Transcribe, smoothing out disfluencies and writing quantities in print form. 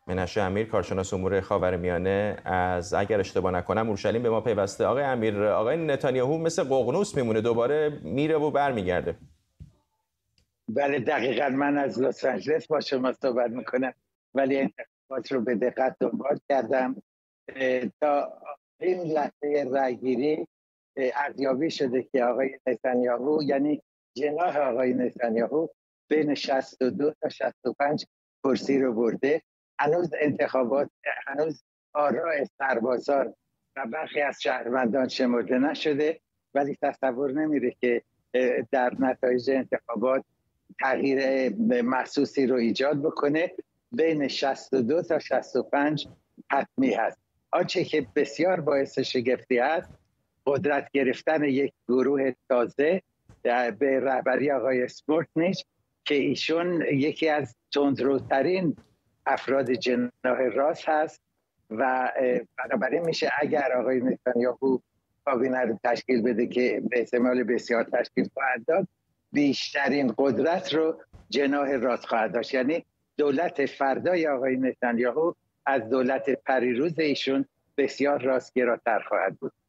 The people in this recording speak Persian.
منشه امیر، کارشناس امور خاورمیانه از، اگر اشتباه نکنم، اورشلیم به ما پیوسته. آقای امیر، آقای نتانیاهو مثل ققنوس میمونه، دوباره میره و برمیگرده. بله دقیقا، من از لس آنجلس با شما صحبت میکنم، ولی انتخابات رو به دقت دنبال کردم. تا این لحظه رأیگیری ارزیابی شده که آقای نتانیاهو، یعنی جناح آقای نتانیاهو، بین 62 تا 65 کرسی رو برده. هنوز انتخابات، هنوز آراء سربازان و برخی از شهروندان شمرده نشده، ولی تصور نمیره که در نتایج انتخابات تغییر محسوسی رو ایجاد بکنه. بین 62 تا 65 حتمی هست. آنچه که بسیار باعث شگفتی است، قدرت گرفتن یک گروه تازه به رهبری آقای سموتریچ که ایشون یکی از تندروترین افراد جناح راست هست و بنابراین میشه اگر آقای نتانیاهو کابینه رو تشکیل بده که به احتمال بسیار تشکیل خواهد داد، بیشترین قدرت رو جناح راست خواهد داشت. یعنی دولت فردای آقای نتانیاهو از دولت پریروز ایشون بسیار راستگراتر خواهد بود.